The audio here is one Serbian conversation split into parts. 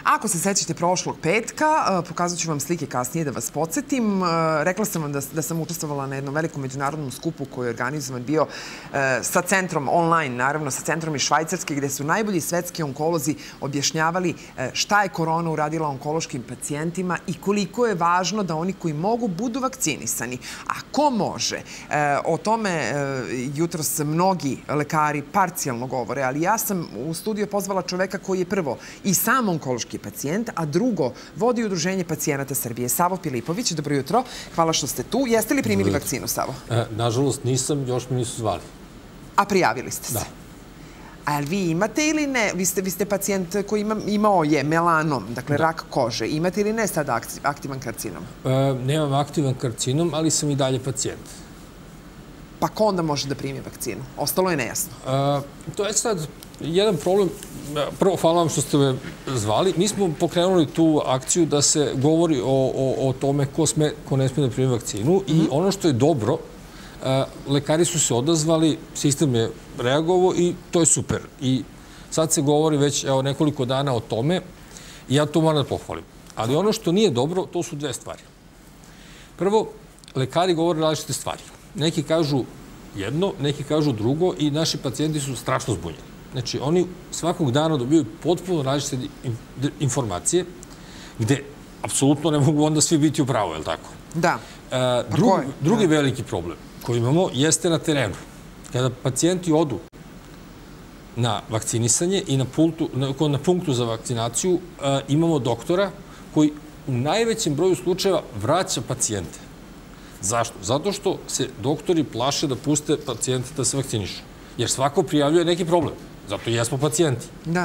Ako se sećate prošlog petka, pokazat ću vam slike kasnije da vas podsjetim. Rekla sam vam da sam učestvovala na jednom velikom međunarodnom skupu koji je organizovan bio sa centrom online, naravno sa centrom iz Švajcarske, gde su najbolji svetski onkolozi objašnjavali šta je korona uradila onkološkim pacijentima i koliko je važno da oni koji mogu budu vakcinisani. A ko može? O tome jutros mnogi lekari parcijalno govore, ali ja sam u studiju pozvala čoveka koji je prvo i sam onkološki pacijent, a drugo vodi Udruženje pacijenata Srbije. Savo Pilipović, dobro jutro. Hvala što ste tu. Jeste li primili vakcinu, Savo? Nažalost nisam, još me nisu zvali. A prijavili ste se? Da. A vi imate ili ne? Vi ste pacijent koji imao je melanom, dakle rak kože. Imate ili ne sada aktivan karcinom? Nemam aktivan karcinom, ali sam i dalje pacijent. Pa ko onda može da primi vakcinu? Ostalo je nejasno. To je sad jedan problem. Prvo, hvala vam što ste me zvali. Mi smo pokrenuli tu akciju da se govori o tome ko ne smije da primi vakcinu i ono što je dobro, lekari su se odazvali, sistem je reagovao i to je super. I sad se govori već nekoliko dana o tome i ja to moram da pohvalim. Ali ono što nije dobro, to su dve stvari. Prvo, lekari govore različite stvari. Neki kažu jedno, neki kažu drugo i naši pacijenti su strašno zbunjeni. Znači, oni svakog dana dobiju potpuno različite informacije gde apsolutno ne mogu onda svi biti u pravu, je li tako? Da. Drugi veliki problem koji imamo jeste na terenu. Kada pacijenti odu na vakcinisanje i na punktu za vakcinaciju imamo doktora koji u najvećem broju slučajeva vraća pacijente. Zašto? Zato što se doktori plaše da puste pacijente da se vakcinišu. Jer svako prijavljuje neki problem. Zato i jesmo pacijenti. Da.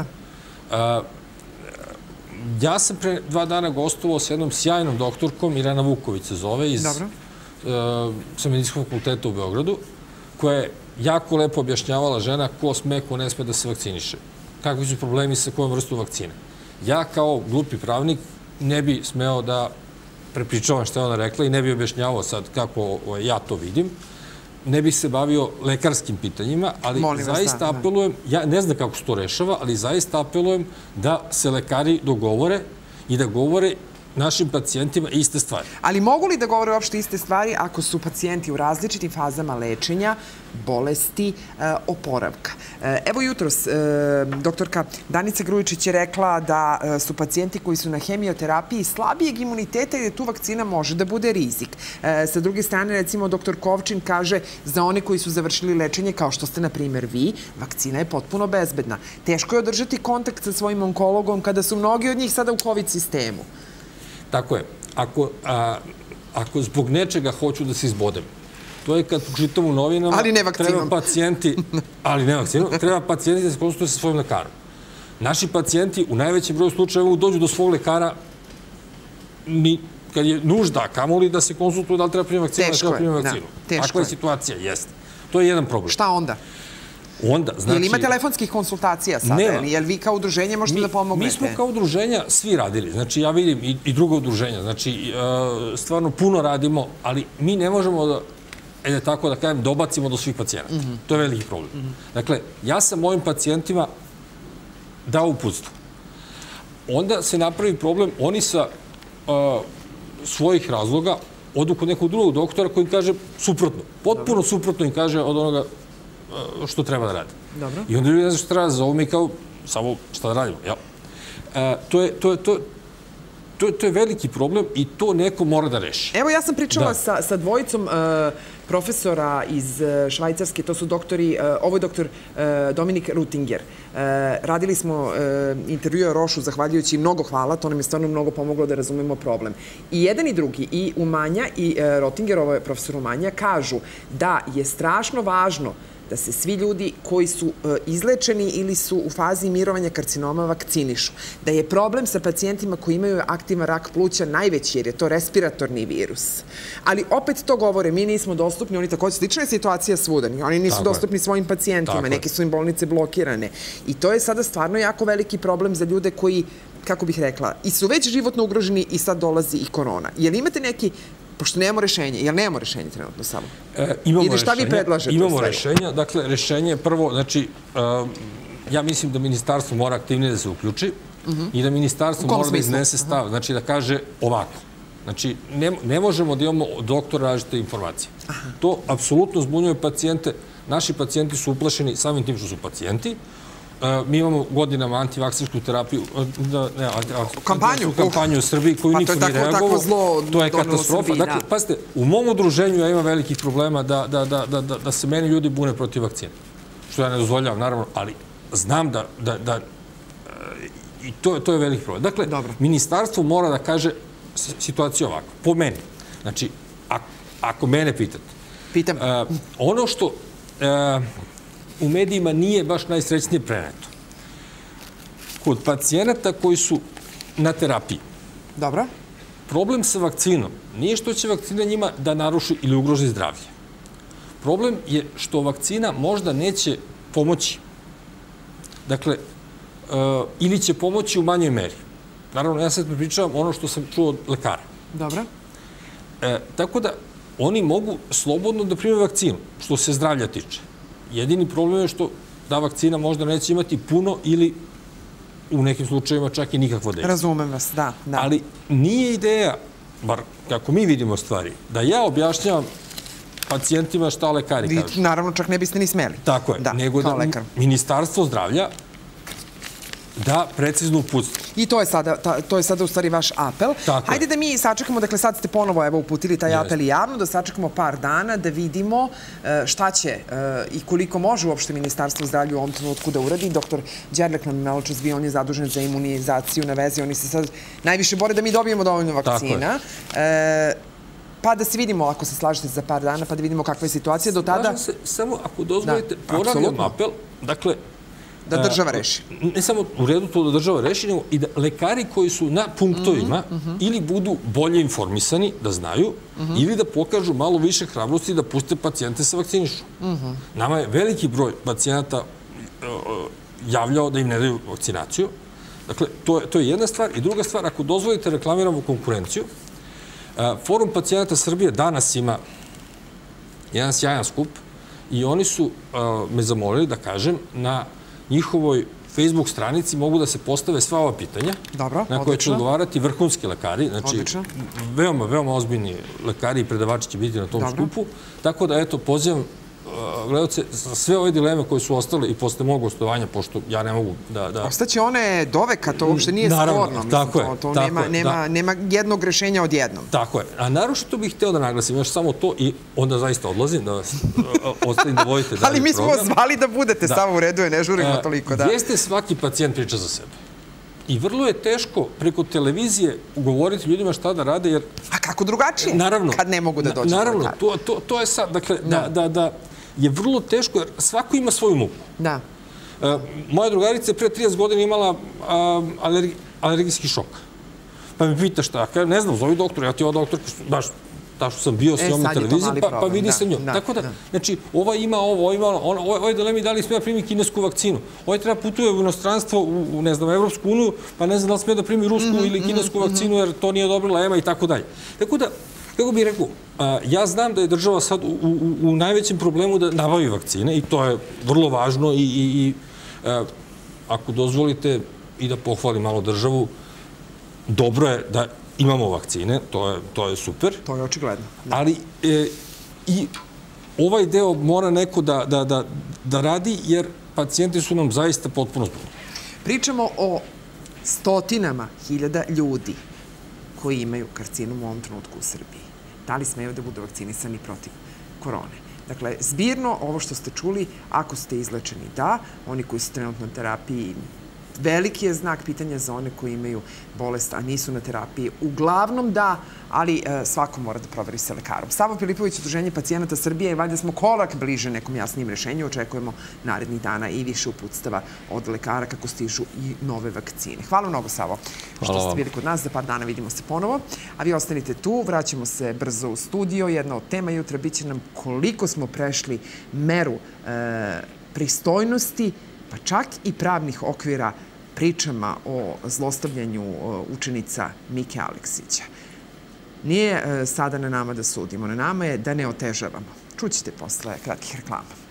Ja sam pre 2 dana gostovao s jednom sjajnom doktorkom, Irena Vuković se zove, sa Medicinskog fakulteta u Beogradu, koja je jako lepo objašnjavala žena ko sme, ko ne sme da se vakciniše. Kakvi su problemi sa kojom vrstu vakcine. Ja kao glupi pravnik ne bi smeo da prepričavam što je ona rekla i ne bi objašnjavao sad kako ja to vidim. Ne bih se bavio lekarskim pitanjima, ali zaista apelujem, ja ne znam kako se to rešava, ali zaista apelujem da se lekari dogovore i da govore našim pacijentima iste stvari. Ali mogu li da govore uopšte iste stvari ako su pacijenti u različitim fazama lečenja, bolesti, oporavka? Evo jutros, doktorka Danica Grujičić je rekla da su pacijenti koji su na hemioterapiji slabijeg imuniteta i da tu vakcina može da bude rizik. Sa druge strane, recimo, doktor Kovčin kaže za one koji su završili lečenje, kao što ste, na primjer, vi, vakcina je potpuno bezbedna. Teško je održati kontakt sa svojim onkologom kada su mnogi od njih sada u COVID sistemu. Tako je. Ako zbog nečega hoću da se izbodem, to je kad čitam u novinama, treba pacijenti, ali ne vakcinom, treba pacijenti da se konsultuju sa svojim lekarom. Naši pacijenti u najvećem broju slučajeva dođu do svog lekara kad je nužda, kamoli da se konsultuju da li treba primiti vakcinu, da treba primiti vakcinu. Takva je situacija, jeste. To je jedan problem. Šta onda? Je li ima telefonskih konsultacija sada? Je li vi kao udruženje možete da pomognete? Mi smo kao udruženja svi radili. Znači, ja vidim i druga udruženja. Znači, stvarno puno radimo, ali mi ne možemo da, tako da kažem, dobacimo do svih pacijenata. To je veliki problem. Dakle, ja sam mojim pacijentima dao uputstvo. Onda se napravi problem, oni sa svojih razloga odu kod nekog drugog doktora koji im kaže suprotno. Potpuno suprotno im kaže od onoga što treba da radi. I onda ljudi ne znam što treba da zovem i kao, samo šta da radimo. To je veliki problem i to neko mora da reši. Evo, ja sam pričala sa dvojicom profesora iz Švajcarske, to su doktori, ovo je doktor Dominik Rutinger. Radili smo intervju o Rošu, zahvaljujući mnogo hvala, to nam je stvarno mnogo pomoglo da razumemo problem. I jedan i drugi, i Umanja i Rutinger, ovo je profesor Umanja, kažu da je strašno važno da se svi ljudi koji su izlečeni ili su u fazi mirovanja karcinoma vakcinišu. Da je problem sa pacijentima koji imaju aktivan rak pluća najveći, jer je to respiratorni virus. Ali opet to govore, mi nismo dostupni, oni također, slična je situacija svuda, oni nisu dostupni svojim pacijentima, neki su im bolnice blokirane. I to je sada stvarno jako veliki problem za ljude koji, kako bih rekla, i su već životno ugroženi i sad dolazi i korona. Je li imate neki, pošto nemamo rešenje, jer nemamo rešenje trenutno samo? Ili šta vi predlažete? Imamo rešenja. Dakle, rešenje je prvo, znači, ja mislim da ministarstvo mora aktivnije da se uključi. i da ministarstvo mora da iznese stav, znači da kaže ovako. Znači, ne možemo da imamo od doktora različite informacije. To apsolutno zbunjuje pacijente. Naši pacijenti su uplašeni samim tim što su pacijenti. Mi imamo godinama antivakcinsku terapiju, kampanju u Srbiji koju niko nije reagovao. To je katastrofa. Dakle, pazite, u mom udruženju ja imam velikih problema da se meni ljudi bune protiv vakcine. Što ja ne dozvoljavam, naravno, ali znam da i to je veliki problem. Dakle, ministarstvo mora da kaže situaciju ovako, po meni. Znači, ako mene pitate, ono što u medijima nije baš najsrećnije preneto. Kod pacijenata koji su na terapiji. Dobro. Problem sa vakcinom nije što će vakcina njima da naruši ili ugroži zdravlje. Problem je što vakcina možda neće pomoći. Dakle, ili će pomoći u manjoj meri. Naravno, ja sad pričavam ono što sam čuo od lekara. Dobro. Tako da, oni mogu slobodno da prime vakcinu, što se zdravlja tiče. Jedini problem je što da vakcina možda neće imati puno ili u nekim slučajevima čak i nikakvo dejstvo. Razumem vas, da. Ali nije ideja, bar kako mi vidimo stvari, da ja objašnjavam pacijentima šta lekari kažu. Vi naravno čak ne biste ni smeli. Tako je, nego da Ministarstvo zdravlja da precizno uputstvo. I to je sada u stvari vaš apel. Hajde da mi sačekamo, dakle sad ste ponovo uputili taj apel i javno, da sačekamo par dana, da vidimo šta će i koliko može uopšte Ministarstvo zdravlja u ovom trenutku da uradi. Doktor Đerlek nam malo čas bio, on je zadužen za imunizaciju na vezi, oni se sad najviše bore da mi dobijemo dovoljno vakcina. Pa da se vidimo, ako se slažete za par dana, pa da vidimo kakva je situacija. Do tada... Slažem se, samo ako dozvolite, ponavljam apel, dakle, da država reši. Ne samo u redu to da država reši, nego i da lekari koji su na punktovima ili budu bolje informisani, da znaju, ili da pokažu malo više hrabrosti da puste pacijente sa vakcinišu. Nama je veliki broj pacijenata javljao da im ne daju vakcinaciju. Dakle, to je jedna stvar. I druga stvar, ako dozvolite, reklamiramo konkurenciju. Forum pacijenata Srbije danas ima jedan sjajan skup i oni su me zamolili da kažem na njihovoj Facebook stranici mogu da se postave sva ova pitanja na koje će odgovarati vrhunski lekari. Znači, veoma ozbiljni lekari i predavači će biti na tom skupu. Tako da, eto, pozivam gledalce sve ove dileme koje su ostale i posle mog gostovanja, pošto ja ne mogu da... Ostaće one doveka, to uopšte nije sporno. Tako je. To nema jednog rešenja odjednom. Tako je. A naročito bih hteo da naglasim još samo to i onda zaista odlazim da vas ostavim da vodite dalje program. Ali mi smo vas zvali da budete, samo u redu je, ne žurimo toliko. Jeste, svaki pacijent priča za sebe. I vrlo je teško preko televizije ugovoriti ljudima šta da rade, jer... A kako drugačije? Kad ne mogu da dođu do lekara. Naravno, to je sad, dakle, da je vrlo teško, jer svako ima svoju muku. Da. Moja drugarica je pre 30 godina imala alergijski šok. Pa mi pita šta, ne znam, zovi doktor, ja ti ovo doktor, baš ta što sam bio s njom na televiziji, pa vidi sa njom. Tako da, znači, ova ima ovo, ovaj dilemi da li smije da primi kinesku vakcinu. Ovaj treba putuje u inostranstvo, u, ne znam, Evropsku uniju, pa ne znam da li smije da primi rusku ili kinesku vakcinu, jer to nije odobrila EMA i tako dalje. Tako da, kako bih rekao, ja znam da je država sad u najvećem problemu da nabavi vakcine i to je vrlo važno i ako dozvolite i da pohvalim malo državu, dobro je da imamo vakcine, to je super. To je očigledno. Ali i ovaj deo mora neko da radi, jer pacijenti su nam zaista potpuno zbunjeni. Pričamo o stotinama hiljada ljudi koji imaju karcinom u ovom trenutku u Srbiji. Da li smeju da budu vakcinisani protiv korone? Dakle, zbirno, ovo što ste čuli, ako ste izlečeni, da. Oni koji su trenutno na terapiji, veliki je znak pitanja za one koji imaju bolest, a nisu na terapiji. Uglavnom da, ali svako mora da proveri sa lekarom. Savo Filipović, Udruženje pacijenata Srbije, valjda smo korak bliže nekom jasnijem rešenju. Očekujemo narednih dana i više uputstava od lekara kako stižu i nove vakcine. Hvala mnogo, Savo, što ste bili kod nas. Za par dana vidimo se ponovo. A vi ostanite tu, vraćamo se brzo u studio. Jedna od tema jutra biće nam koliko smo prešli meru pristojnosti, pa čak i pravnih okvira pričama o zlostavljanju učenica Mike Aleksića. Nije sada na nama da sudimo, na nama je da ne otežavamo. Čućete posle kratkih reklama.